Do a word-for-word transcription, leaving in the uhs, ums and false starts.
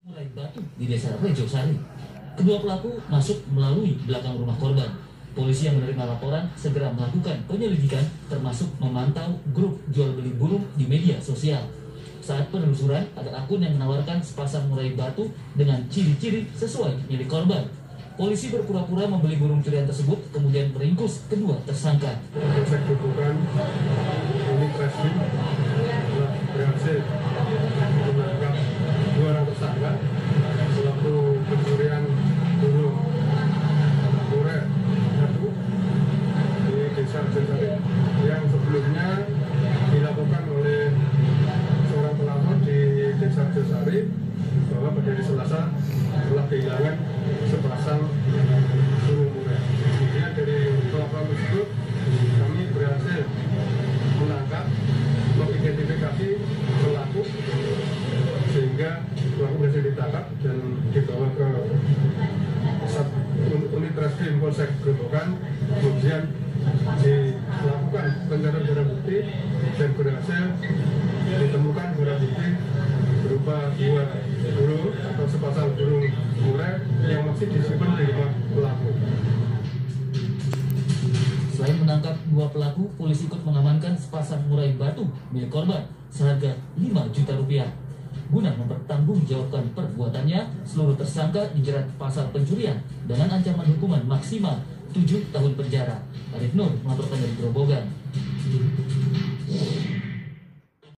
Murai batu di desa Rejosari. Kedua pelaku masuk melalui belakang rumah korban. Polisi yang menerima laporan segera melakukan penyelidikan termasuk memantau grup jual beli burung di media sosial. Saat penelusuran, ada akun yang menawarkan sepasang murai batu dengan ciri-ciri sesuai milik korban. Polisi berpura-pura membeli burung curian tersebut, kemudian meringkus kedua tersangka. Polsek Grobogan unit Reskrim telah berhasil menangkap dua orang tersangka pelaku pencurian burung murai batu di desa Rejosari yang sebelumnya dilakukan oleh seorang pelaku di desa Rejosari bahwa pada hari Selasa telah kehilangan sepasang burung murai. Kemudian dari pelaporan tersebut kami berhasil menangkap, mengidentifikasi pelaku sehingga pelaku berhasil ditangkap dan dibawa ke unit Reskrim Polsek Grobogan, kemudian dilakukan pencarian barang bukti dan berhasil ditemukan barang bukti berupa dua burung atau sepasang burung murai yang masih disimpan di rumah pelaku. Selain menangkap dua pelaku, polisi ikut mengamankan sepasang murai batu milik korban seharga lima juta rupiah. Guna mempertanggungjawabkan perbuatannya, seluruh tersangka dijerat pasal pencurian dengan ancaman hukuman maksimal tujuh tahun penjara. Arif Nur melaporkan dari Grobogan.